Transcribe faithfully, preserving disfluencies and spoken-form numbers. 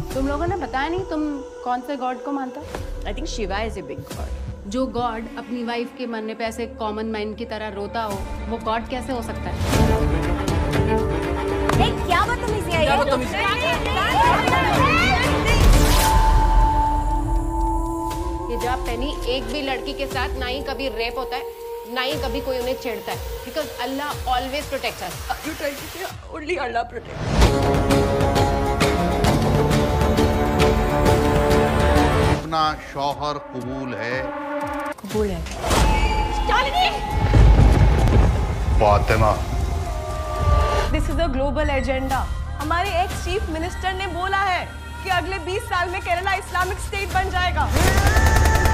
तुम लोगों ने बताया नहीं तुम कौन से गॉड को मानता? I think Shiva is a big god. जो गॉड अपनी वाइफ के मरने पे ऐसे कॉमन मैन की तरह रोता हो, वो गॉड कैसे हो सकता है? ए, क्या बदतमीजी है ये जा पेनी, एक भी लड़की के साथ ना ही कभी रेप होता है, ना ही कभी कोई उन्हें छेड़ता है, because Allah always protects us. You try to say only Allah protect. अपना शौहर कबूल है। कबूल है। Fatima, this is a global agenda. हमारे एक्स चीफ मिनिस्टर ने बोला है कि अगले बीस साल में केरला इस्लामिक स्टेट बन जाएगा।